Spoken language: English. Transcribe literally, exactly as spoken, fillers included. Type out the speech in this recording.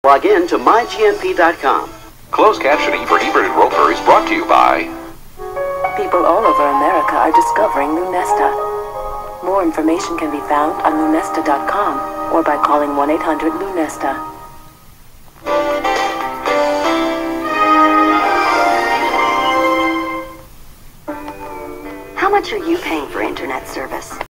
Log in to my G M P dot com. Closed captioning for Ebert and Roeper is brought to you by... People all over America are discovering Lunesta. More information can be found on lunesta dot com or by calling one eight hundred Lunesta. How much are you paying for internet service?